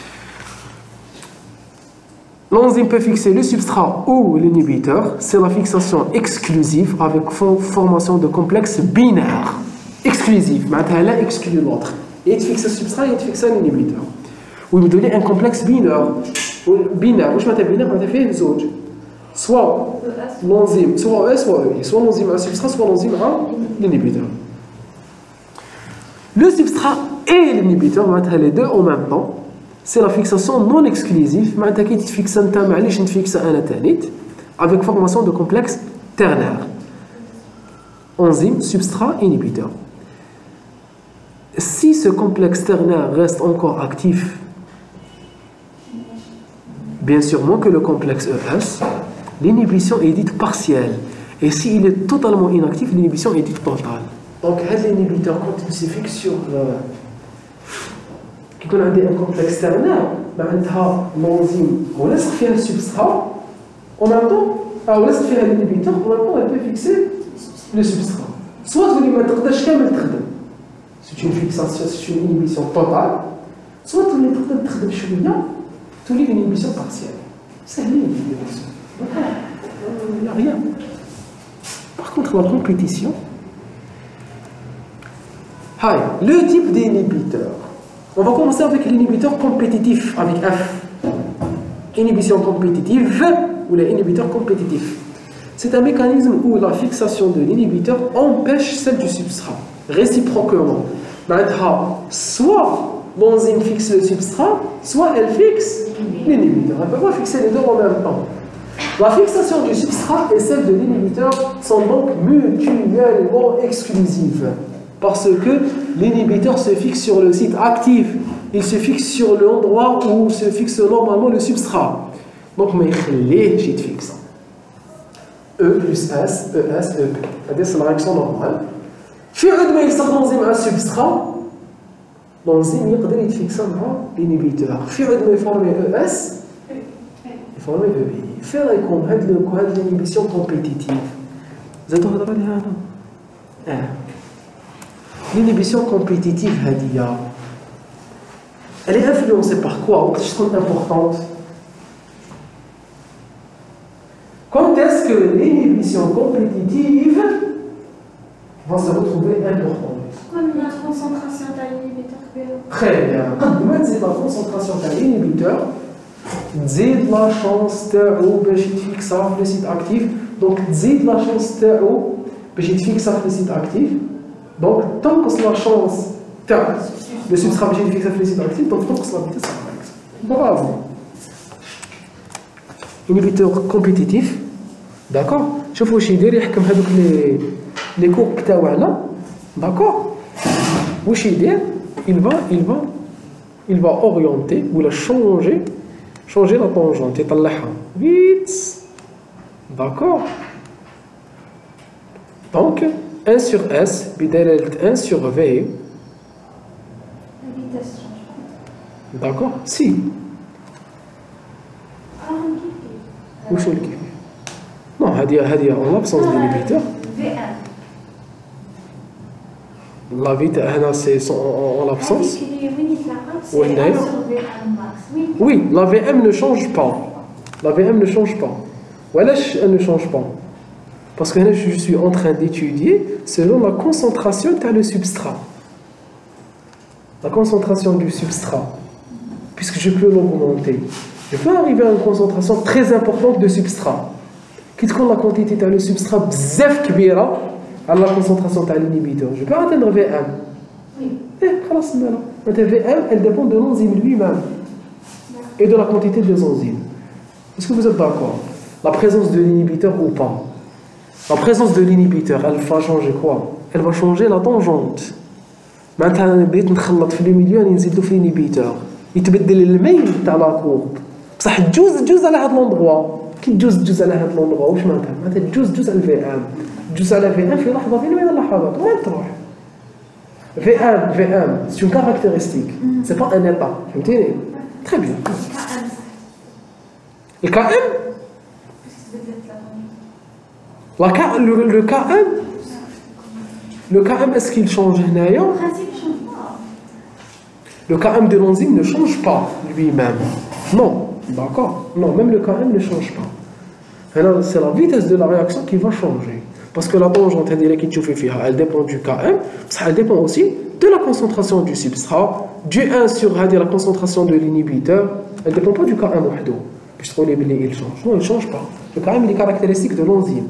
l'enzyme peut fixer le substrat ou l'inhibiteur. C'est la fixation exclusive avec formation de complexes binaires. Exclusive. Elle a exclu l'autre. Il fixe le substrat et il fixe l'inhibiteur. Ou il me donne un complexe binaire. Binaire. Où je binaire, on a fait une zone. Soit l'enzyme, soit E, soit E. Soit l'enzyme à un substrat, soit l'enzyme à l'inhibiteur. Le substrat et l'inhibiteur, les deux en même temps, c'est la fixation non exclusive. Tu fixes un thème, tu fixes un athénite, avec formation de complexe ternaire. Enzyme, substrat, inhibiteur. Si ce complexe ternaire reste encore actif, bien sûrement que le complexe E S, l'inhibition est dite partielle. Et s'il est totalement inactif, l'inhibition est dite totale. Donc, l'inhibiteur, quand il se fixe sur quand on a un complexe ternaire, l'enzyme, on laisse faire le substrat, en même temps, on laisse faire l'inhibiteur, en même temps, elle peut fixer le substrat. Soit vous lui mettez c'est une fixation, c'est une inhibition totale, soit vous lui mettez tu lis une inhibition partielle. C'est l'inhibition. Il n'y a rien. Par contre, la compétition. Hi, le type d'inhibiteur. On va commencer avec l'inhibiteur compétitif, avec F. Inhibition compétitive ou l'inhibiteur compétitif. C'est un mécanisme où la fixation de l'inhibiteur empêche celle du substrat, réciproquement. Soit l'enzyme fixe le substrat, soit elle fixe l'inhibiteur. Elle ne peut pas fixer les deux en même temps. La fixation du substrat et celle de l'inhibiteur sont donc mutuellement exclusives. Parce que l'inhibiteur se fixe sur le site actif. Il se fixe sur l'endroit où se fixe normalement le substrat. Donc, mais je fixe. E plus S, E S, E P. C'est la réaction normale. Si on a l'enzyme un substrat, l'enzyme يقدر يتفيكسا مع l'inhibiteur. في عندما يفورمي E S يفورمي E P. فين غيكون هاد هاد l'inhibition compétitive؟ زادو هضر عليها أنا. آه. L'inhibition compétitive هادية. Elle est influencée par quoi? Ou qu'est-ce qui est importante? Quand est-ce que l'inhibition compétitive va se retrouver importante? Comme la concentration de l'inhibiteur. Très bien. Quand c'est la concentration de l'inhibiteur, تزيد la chance تاعو باش يتفيكسا في le site actif. Donc تزيد la chance تاعو باش يتفيكسا في le site actif. Donc تنقص la chance تاع le substrat باش يتفيكسا في le site actif. Donc تنقص la vitesse de la réaction. Bravo. Inhibiteur compétitif. D'accord. شوفوا واش يدير يحكم هذوك لي لي كورب تاعنا. D'accord? Wesh يدير il va il va il va orienter ou la changer changer la tangente يطلعها vite. D'accord? Donc un sur S بدلالة un sur V. D'accord? Si. وشو اللي كيف؟ non هذه هذه en l'absence d'inhibiteur. La vitesse هنا c'est en l'absence. Oui, la V M ne change pas. La V M ne change pas. Voilà, elle ne change pas. Parce que là, je suis en train d'étudier selon la concentration de le substrat. La concentration du substrat. Puisque je peux l'augmenter. Je peux arriver à une concentration très importante de substrat. Quitte quand la quantité de le substrat bzaf kbira à la concentration de l'inhibiteur. Je peux atteindre V M. Oui. Eh, V M, elle dépend de l'enzyme lui-même et de la quantité des enzymes. Est-ce que vous êtes d'accord? La présence de l'inhibiteur ou pas? La présence de l'inhibiteur, elle va changer quoi? Elle va changer la tangente. Maintenant, بديت نخلط في الميليو راني نزيدو في l'inhibiteur. يتبدل الميل تاع لا كورب. بصح تجوز تجوز على هاد لوندغوا. كي تجوز تجوز على هاد لوندغوا واش معناتها؟ معناتها تجوز تجوز على الفي ام. تجوز على في ام في لحظة في من اللحظات وين تروح؟ V M, V M, c'est une caractéristique. Mm. C'est pas un état. فهمتيني؟ Très bien. Le K M? La K, le, le K M? Le K M, est-ce qu'il change هنايا? Le K M de l'enzyme ne change pas lui-même. Non, d'accord? Non, même le K M ne change pas. Alors, c'est la vitesse de la réaction qui va changer. Parce que la tangente, elle dépend du K M, elle dépend aussi de la concentration du substrat, du un sur la concentration de l'inhibiteur, elle ne dépend pas du K M. Il change. Non, il ne change pas. Le K M, il est caractéristique de l'enzyme.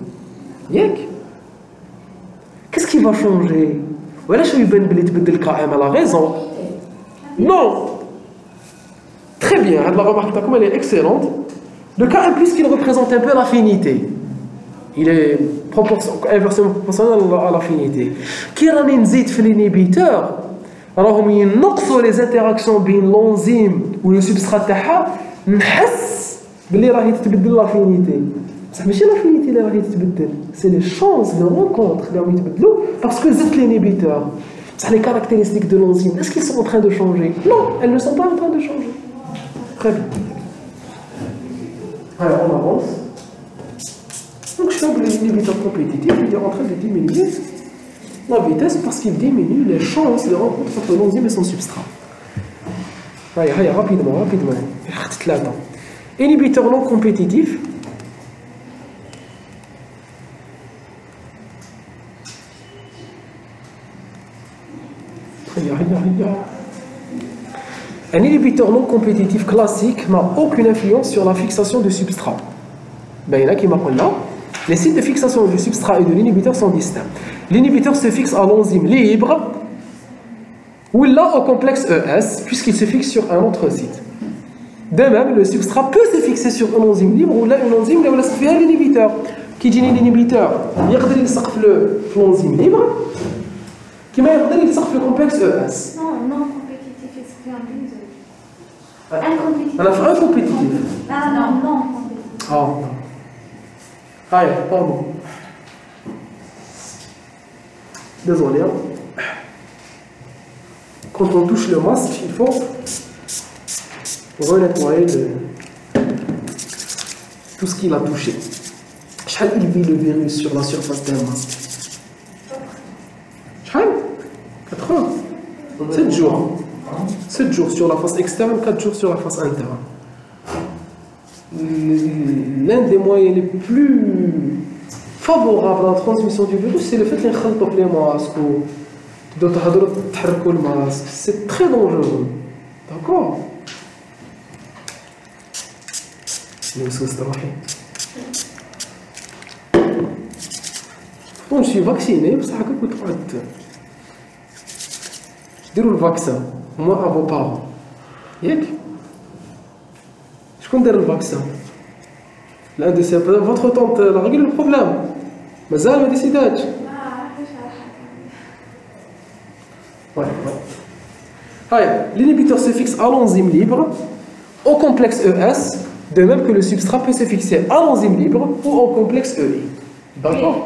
Qu'est-ce qui va changer? Voilà, je vais le K M à la raison. Non. Très bien, la remarque elle est excellente. Le K M, puisqu'il représente un peu l'affinité, il est inversement proportionnel à l'affinité. Qui rani nzid في l'inhibiteur راهم ينقصوا les interactions بين l'enzyme ou le substrat تاعها نحس باللي راهي تتبدل l'affinité. بصح ماشي l'affinité اللي راهي تتبدل، c'est les chances de rencontre اللي راهم يتبدلوا parce que زدت l'inhibiteur. بصح les caractéristiques de l'enzyme, est-ce qu'ils sont en train de changer? Non, elles ne sont pas en train de changer. Très bien. Alors on avance. Donc je sais que l'inhibiteur compétitif il est en train de diminuer la vitesse parce qu'il diminue les chances de rencontre entre l'enzyme et son substrat. Allez, allez, rapidement, rapidement. Inhibiteur non compétitif. Un inhibiteur non compétitif classique n'a aucune influence sur la fixation du substrat. Ben, il y en a qui m'appellent là. Les sites de fixation du substrat et de l'inhibiteur sont distincts. L'inhibiteur se fixe à l'enzyme libre ou là au complexe E S puisqu'il se fixe sur un autre site. De même, le substrat peut se fixer sur une enzyme libre ou là une enzyme là où il se l'inhibiteur. Qui dit l'inhibiteur, il يقدر يلصق في l'enzyme libre كما يقدر يلصق في le complexe E S. Non, non compétitif, c'est un peu incompétitif. On a fait un compétitif. Ah non, non compétitif. Ah non. Ah, pardon. Désolé. Quand on touche le masque, il faut renettoyer le... tout ce qu'il a touché. Il vit le virus sur la surface d'un masque. quatre heures. sept jours. sept jours sur la face externe, quatre jours sur la face interne. L'un des moyens les plus favorables à la transmission du virus, c'est le fait de نخلطوا في les masques ou تبداو تهضروا تحركوا الماسك. C'est très dangereux. D'accord? Bon, je suis vacciné, بصح هكا كنت قعدت ديروا الفاكسان moi à vos parents. ياك؟ شكون دار الفاكسان؟ l'un de ses votre tante elle a réglé le problème. مازال ما ديسيداتش. Ouais, ouais. L'inhibiteur se fixe à l'enzyme libre, au complexe E S, de même que le substrat peut se fixer à l'enzyme libre ou au complexe E I. D'accord?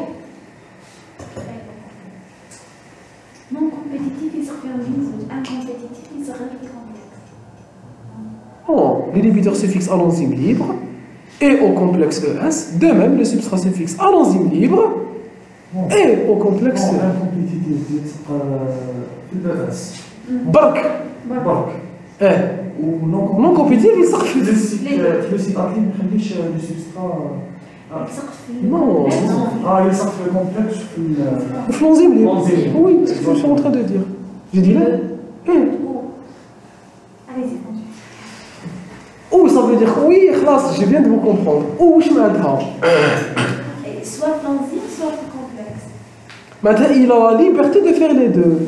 Non compétitif, il se réalise. Incompétitif, il se réalise complexe. Oh, l'inhibiteur se fixe à l'enzyme libre et au complexe E S. De même, le substrat se fixe à l'enzyme libre et au complexe E I. Incompétitif, E S. Bark. Bark. Eh. Ou non Non compétitif, il s'en fait. Le site actif, ما يخليش le substrat. Non. Ah, il s'en fait le complexe. في l'enzyme libre. Oui, c'est ce que je suis en train de dire. J'ai dit là. Allez-y. Ou ça veut dire oui, خلاص, je viens de vous comprendre. Ou je m'adhère. Soit l'enzyme, soit le complexe. Maintenant, il a la liberté de faire les deux.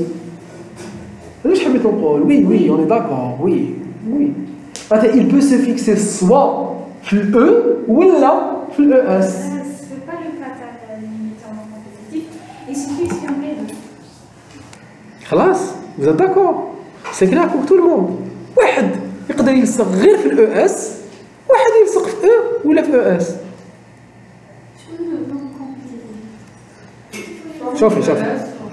Oui, oui, on est d'accord, oui, oui. Maintenant, il peut se fixer soit sur E ou là sur E S. Ce n'est pas le cas de l'inhibiteur non compétitif, il se fixe sur les deux. خلاص, vous êtes d'accord? C'est clair pour tout le monde. واحد يقدر يلصق غير في الأو اس، واحد يلصق في E ولا في أو اس. شوفي شوفي.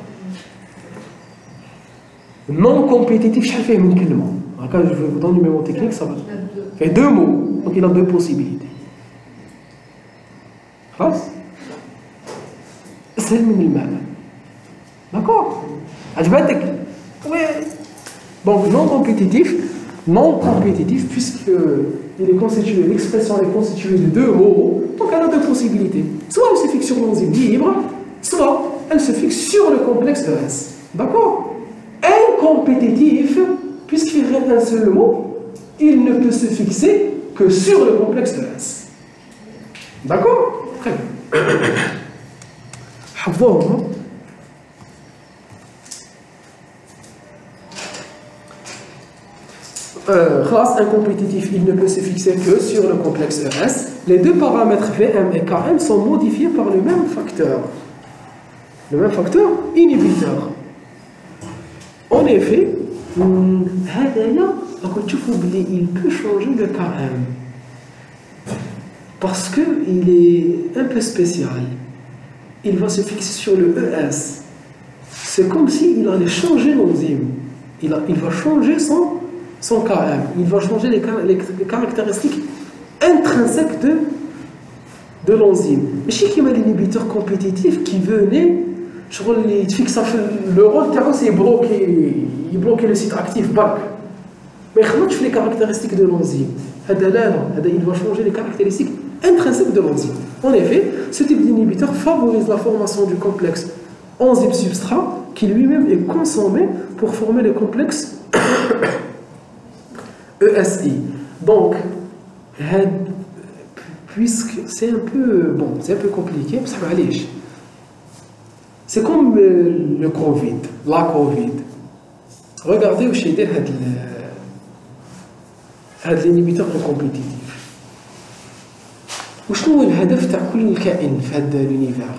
Non compétitif, je fais une كلمة. Je vais vous donner le mot technique, ça va. Il fait deux mots, donc il a deux possibilités. خلاص؟ اسهل من المعنى. D'accord? عجبتك؟ Oui. Donc non compétitif, non compétitif puisqu'il est constitué, l'expression est constituée de deux mots, donc elle a deux possibilités. Soit elle se fixe sur l'enzyme libre, soit elle se fixe sur le complexe E S. D'accord? Incompétitif, puisqu'il reste un seul mot, il ne peut se fixer que sur le complexe E S. D'accord? Très bien. حفظوهم. Euh, خلاص, incompétitif, il ne peut se fixer que sur le complexe E S. Les deux paramètres V M et K M sont modifiés par le même facteur. Le même facteur inhibiteur. En effet, il peut changer le K M parce qu'il est un peu spécial. Il va se fixer sur le E S. C'est comme s'il allait changer l'enzyme. Il, il va changer son, son K M. Il va changer les, les, les caractéristiques intrinsèques de, de l'enzyme. Mais je sais qu'il y a l'inhibiteur compétitif qui venait. Il fixe le rôle c'est bloquer, il bloque le site actif bark. Mais il ne les caractéristiques de l'enzyme. Il va changer les caractéristiques intrinsèques de l'enzyme. En effet, ce type d'inhibiteur favorise la formation du complexe enzyme-substrat qui lui-même est consommé pour former le complexe E S I. Donc, puisque c'est un peu bon, c'est un peu compliqué, ça va aller. C'est comme le Covid, la Covid. Regardez où j'ai dit l'inhibiteur incompétitif. وشنو هو الهدف تاع كل كائن في هذا l'univers؟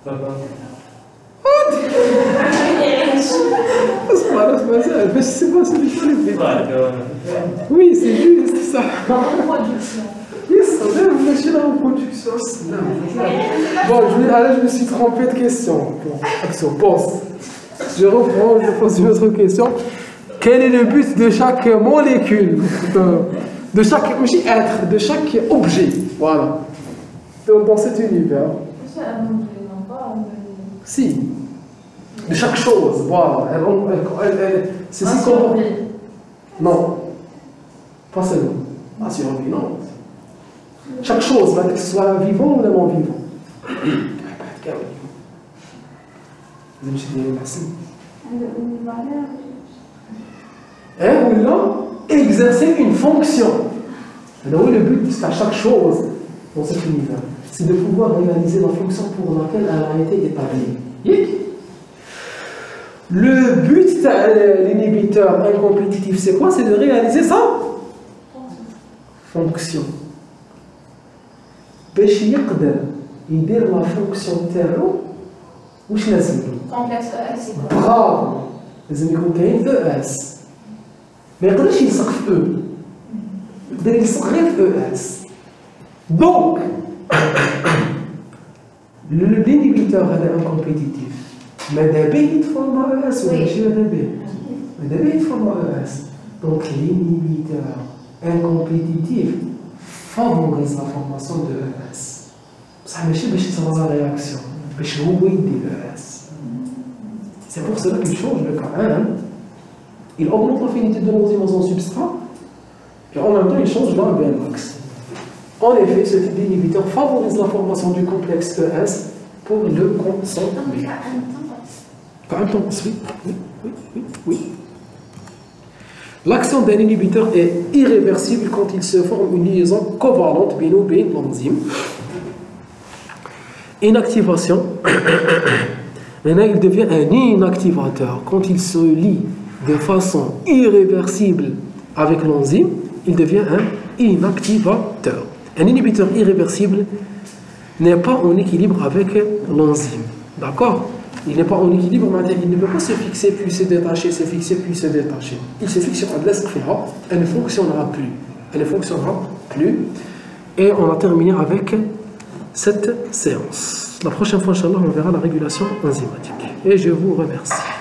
اسمع اسمع سهل باش سي با سي وي سي جوست صح. Bon, je, là, je me suis trompé de question. Bon, action, pause. Je reprends, je pose une autre question. Quel est le but de chaque molécule, de, de chaque être, de chaque objet, voilà, dans, dans cet univers? C'est un objet, non pas un objet. Si, de chaque chose, voilà. Elle, elle, elle, elle, c'est si comporte. Non, pas seulement. Ah, survie, non. Chaque chose, que ce soit vivant ou non vivant. Hein, ou là, exercer une fonction. Alors, le but de chaque chose dans cet univers, c'est de pouvoir réaliser la fonction pour laquelle elle a été établie. Le but de l'inhibiteur incompétitif, c'est quoi? C'est de réaliser sa fonction. باش يقدر يدير لا فونكسيون تاعو واش لازم له؟ Complexe E S. برافو لازم يكون كاين او اس ما يقدرش يلصق في او يقدر يلصق غير في او اس دونك l'inhibiteur هذا انكومبيتيتيف ماذا به يتفورما او اس ولا ماشي ماذا به ماذا به يتفورما او اس دونك l'inhibiteur incompétitif favorise la formation de او اس بصح ماشي باش تصرا لا رياكسيون باش هو يدي او اس. C'est pour cela qu'il change le K un, il augmente l'affinité de l'enzyme dans son substrat, et en même temps il change dans le B M max. En effet, ce type d'inhibiteur favorise la formation du complexe E S pour le consommer. K un temps, oui, oui, oui, oui, oui. L'action d'un inhibiteur est irréversible quand il se forme une liaison covalente bien ou bien l'enzyme. Inactivation. Maintenant, il devient un inactivateur. Quand il se lie de façon irréversible avec l'enzyme, il devient un inactivateur. Un inhibiteur irréversible n'est pas en équilibre avec l'enzyme. D'accord? Il n'est pas en équilibre, mais il ne peut pas se fixer puis se détacher, se fixer puis se détacher. Il se fixe sur l'adresse créa, elle ne fonctionnera plus. Elle ne fonctionnera plus. Et on a terminé avec cette séance. La prochaine fois, Inch'Allah, on verra la régulation enzymatique. Et je vous remercie.